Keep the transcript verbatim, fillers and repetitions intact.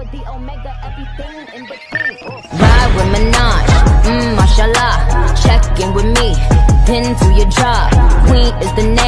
alpha, the omega, everything in between. Ride with Minaj, mmm, mashallah. Check in with me, pin to your job. Queen is the name.